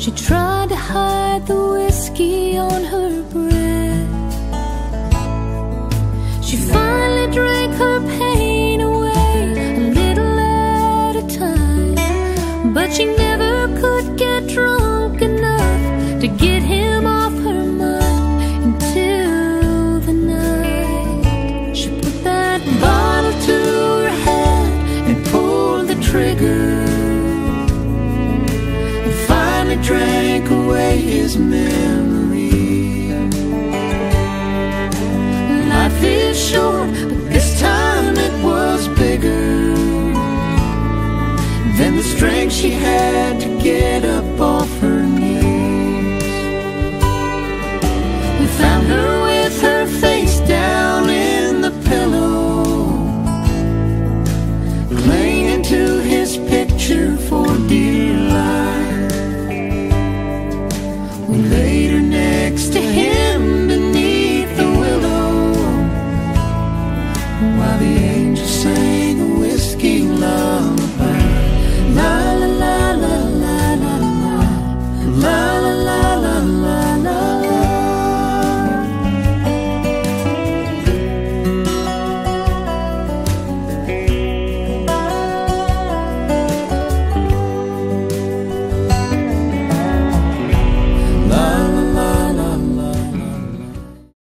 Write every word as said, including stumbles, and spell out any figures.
She tried to hide the whiskey on her breath. She finally drank her pain away, a little at a time. But she never could get drunk enough to get him off her mind until the night she put that bottle to her head and pulled the trigger, and finally drank away his memory. Life is short,